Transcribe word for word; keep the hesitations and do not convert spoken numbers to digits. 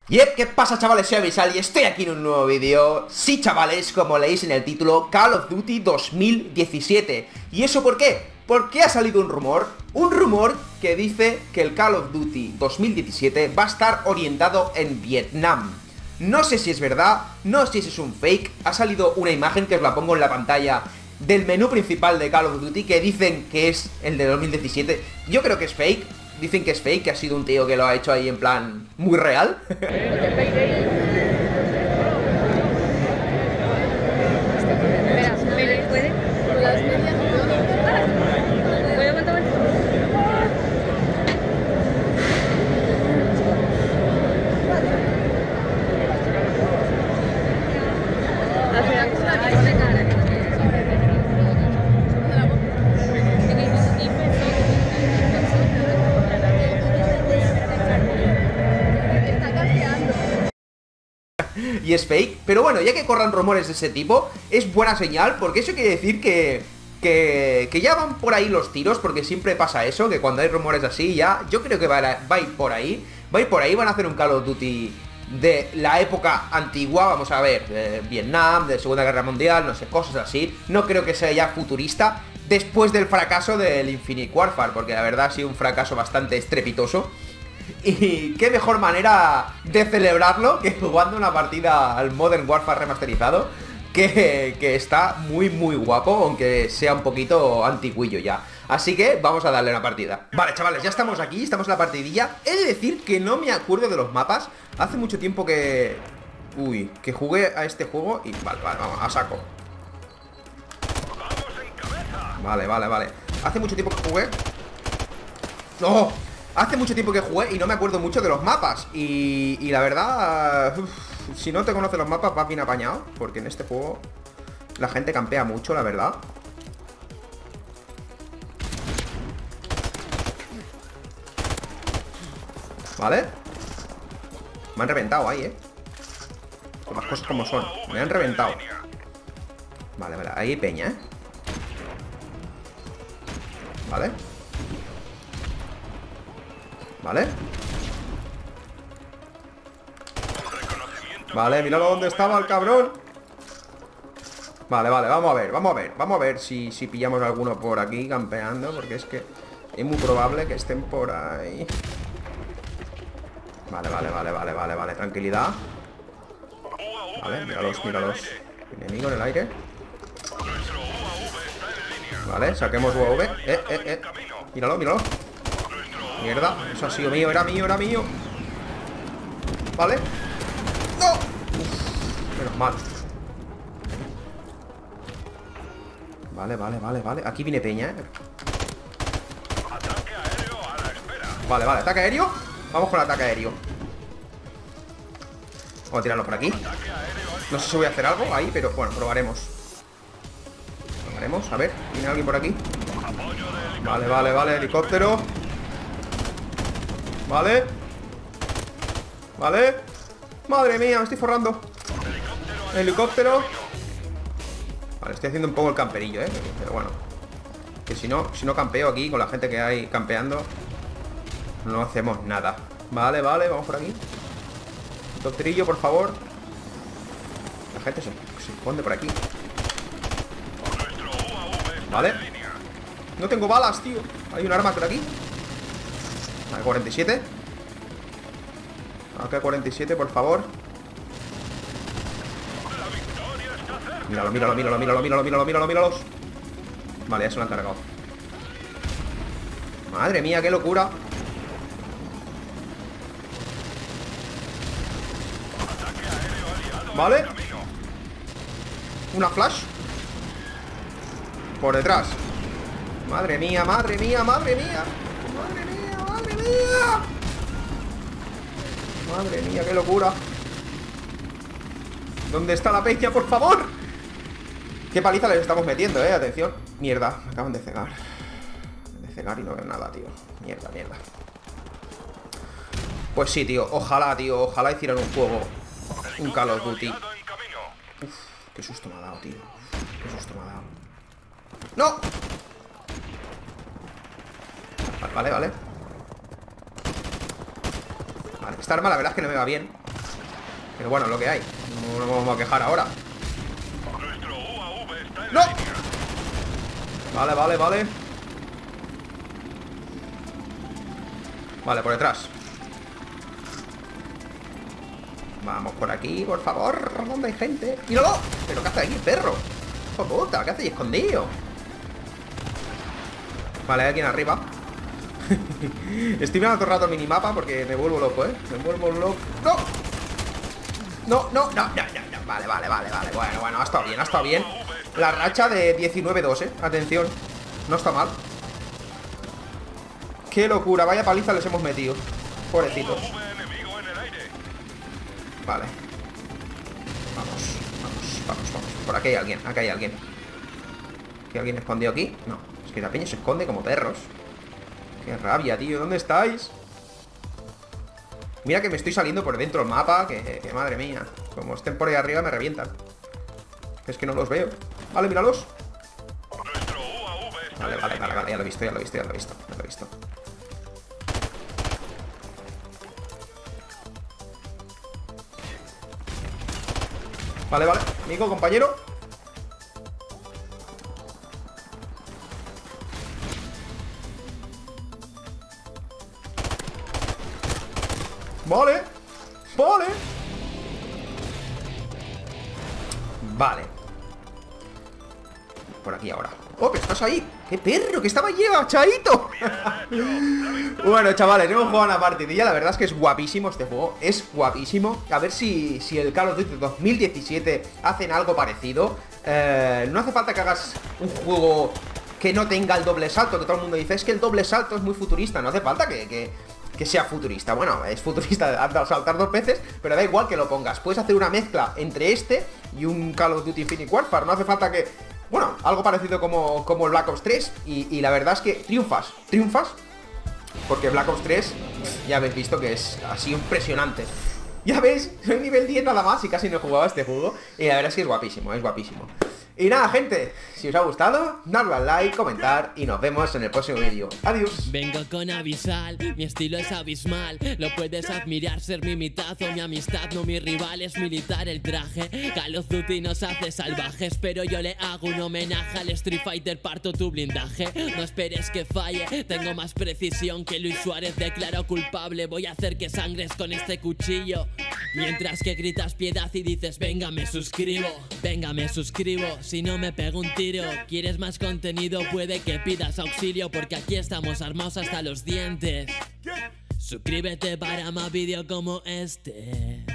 Yep, ¿qué pasa, chavales? Soy Avisal y estoy aquí en un nuevo vídeo. Sí, chavales, como leéis en el título, Call of Duty dos mil diecisiete. ¿Y eso por qué? Porque ha salido un rumor, un rumor que dice que el Call of Duty dos mil diecisiete va a estar orientado en Vietnam. No sé si es verdad, no sé si es un fake. Ha salido una imagen que os la pongo en la pantalla del menú principal de Call of Duty que dicen que es el de dos mil diecisiete. Yo creo que es fake. Dicen que es fake, que ha sido un tío que lo ha hecho ahí en plan muy real. Y es fake, pero bueno, ya que corran rumores de ese tipo, es buena señal, porque eso quiere decir que, que, que ya van por ahí los tiros, porque siempre pasa eso, que cuando hay rumores así ya, yo creo que va a, va a ir por ahí, va a ir por ahí, van a hacer un Call of Duty de la época antigua, vamos a ver, de Vietnam, de Segunda Guerra Mundial, no sé, cosas así, no creo que sea ya futurista, después del fracaso del Infinite Warfare, porque la verdad ha sido un fracaso bastante estrepitoso. Y qué mejor manera de celebrarlo que jugando una partida al Modern Warfare remasterizado, que, que está muy muy guapo, aunque sea un poquito antiguillo ya. Así que vamos a darle una partida. Vale, chavales, ya estamos aquí, estamos en la partidilla. He de decir que no me acuerdo de los mapas. Hace mucho tiempo que... Uy, que jugué a este juego y... Vale, vale, vamos, a saco. Vale, vale, vale. Hace mucho tiempo que jugué... ¡No! Hace mucho tiempo que jugué y no me acuerdo mucho de los mapas. Y, y la verdad, uf, si no te conoces los mapas vas bien apañado, porque en este juego la gente campea mucho, la verdad. Vale. Me han reventado ahí, eh. Con las cosas como son. Me han reventado. Vale, vale, ahí hay peña, eh. Vale. Vale. Vale, míralo dónde estaba el cabrón. Vale, vale, vamos a ver, vamos a ver Vamos a ver si, si pillamos alguno por aquí campeando, porque es que es muy probable que estén por ahí. Vale, vale, vale, vale, vale, vale, tranquilidad. Vale, míralos, míralos. Enemigo en el aire. Vale, saquemos U A V. Eh, eh, eh Míralo, míralo. Mierda, eso ha sido mío, era mío, era mío. Vale. ¡No! Uf, menos mal. Vale, vale, vale, vale. Aquí viene peña, eh. Vale, vale, ataque aéreo. Vamos con el ataque aéreo. Vamos a tirarlo por aquí. No sé si voy a hacer algo ahí, pero bueno, probaremos. Probaremos, a ver, ¿viene alguien por aquí? Vale, vale, vale, helicóptero. Vale. Vale. Madre mía, me estoy forrando. Helicóptero. Vale, estoy haciendo un poco el camperillo, eh. Pero bueno, que si no, si no campeo aquí con la gente que hay campeando, no hacemos nada. Vale, vale, vamos por aquí. Helicópterillo, por favor. La gente se, se esconde por aquí. Vale. No tengo balas, tío. Hay un arma por aquí. A K cuarenta y siete. A K cuarenta y siete, por favor. Míralo, míralo, míralo, míralo, míralo, míralo, míralo, míralos. Vale, ya se lo han cargado. Madre mía, qué locura. Vale. Una flash. Por detrás. Madre mía, madre mía, madre mía. Madre mía, madre mía. Madre mía, qué locura. ¿Dónde está la peña, por favor? Qué paliza les estamos metiendo, eh, atención. Mierda, me acaban de cegar. De cegar y no veo nada, tío. Mierda, mierda. Pues sí, tío, ojalá, tío, ojalá hicieran un juego. Un Call of Duty. Uf, qué susto me ha dado, tío. Qué susto me ha dado. ¡No! Vale, vale. Vale, esta arma la verdad es que no me va bien. Pero bueno, lo que hay. No nos vamos a quejar ahora. ¡No! Vale, vale, vale. Vale, por detrás. Vamos por aquí, por favor. ¿Dónde hay gente? ¡Míralo! ¿Pero qué hace aquí, perro? ¡Oh, puta! ¿Qué hace ahí escondido? Vale, hay alguien arriba. Estoy mirando todo el rato el minimapa porque me vuelvo loco, ¿eh? Me vuelvo loco. ¡No! No, no, no, no, no, no. Vale, vale, vale, vale. Bueno, bueno, ha estado bien, ha estado bien. La racha de diecinueve dos, ¿eh? Atención. No está mal. ¡Qué locura! Vaya paliza les hemos metido. Pobrecitos. Vale. Vamos, vamos, vamos, vamos. Por aquí hay alguien, acá hay alguien. ¿Hay alguien escondido aquí? No, es que la peña se esconde como perros. Qué rabia, tío, ¿dónde estáis? Mira que me estoy saliendo por dentro del mapa. Que, que madre mía. Como estén por ahí arriba me revientan. Es que no los veo. Vale, míralos. Vale, vale, vale, vale, ya lo he visto, ya lo he visto, ya lo he visto, ya lo he visto. Vale, vale, Nico, compañero. Vale, vale. Vale. Por aquí ahora. ¡Oh, que estás ahí! ¡Qué perro! ¡Que estaba allí agachadito! Bueno, chavales, hemos jugado una partidilla. La verdad es que es guapísimo este juego. Es guapísimo. A ver si, si el Call of Duty dos mil diecisiete hacen algo parecido. eh, No hace falta que hagas un juego que no tenga el doble salto. Que todo el mundo dice, es que el doble salto es muy futurista. No hace falta que... que que sea futurista. Bueno, es futurista al saltar dos veces, pero da igual que lo pongas. Puedes hacer una mezcla entre este y un Call of Duty Infinite Warfare. No hace falta que... Bueno, algo parecido como, como el Black Ops tres. Y, y la verdad es que triunfas. Triunfas. Porque Black Ops tres ya habéis visto que es así impresionante. Ya veis, soy nivel diez nada más y casi no he jugado a este juego. Y la verdad es que es guapísimo, es guapísimo. Y nada, gente, si os ha gustado, dadle al like, comentar y nos vemos en el próximo vídeo. Adiós. Vengo con Avisal, mi estilo es abismal. Lo puedes admirar, ser mi mitad o mi amistad. No mi rival, es militar el traje. Call of Duty nos hace salvajes, pero yo le hago un homenaje al Street Fighter, parto tu blindaje. No esperes que falle, tengo más precisión que Luis Suárez. Declaro culpable, voy a hacer que sangres con este cuchillo. Mientras que gritas piedad y dices venga me suscribo. Venga me suscribo, si no me pego un tiro. ¿Quieres más contenido? Puede que pidas auxilio, porque aquí estamos armados hasta los dientes. Suscríbete para más vídeos como este.